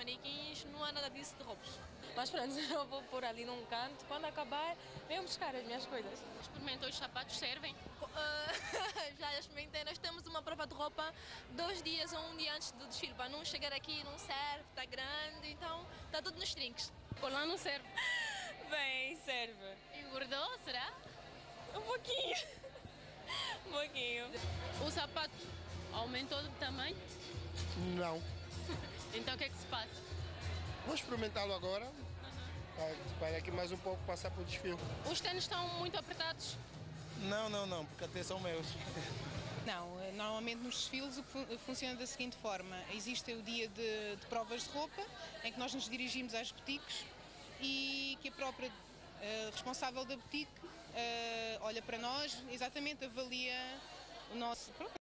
manequins, não há nada disso de roubos. Mas pronto, eu vou pôr ali num canto. Quando acabar, venham buscar as minhas coisas. Experimentou os sapatos, servem? Já experimentei, nós temos uma prova de roupa 2 dias ou 1 dia antes do desfile, para não chegar aqui, não serve, está grande, então está tudo nos trinques. Por lá não serve. Bem, serve. Engordou, será? Um pouquinho. Um pouquinho. O sapato aumentou de tamanho? Não. Então o que é que se passa? Vou experimentá-lo agora. Para daqui mais um pouco passar para o desfile. Os tênis estão muito apertados? Não, porque até são meus. Não, normalmente nos desfiles o que funciona da seguinte forma: existe o dia de provas de roupa, em que nós nos dirigimos às boutiques e que a própria responsável da boutique olha para nós, exatamente avalia o nosso.